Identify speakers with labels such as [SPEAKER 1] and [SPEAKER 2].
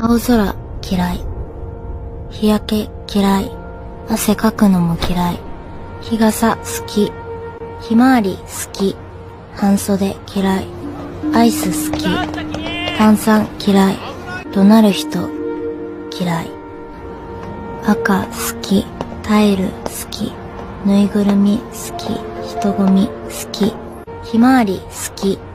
[SPEAKER 1] 青空嫌い。日焼け嫌い。汗かくのも嫌い。日傘好き。ひまわり好き。半袖嫌い。アイス好き。炭酸嫌い。怒鳴る人嫌い。赤好き。タイル好き。ぬいぐるみ好き。人混み好き。ひまわり好き。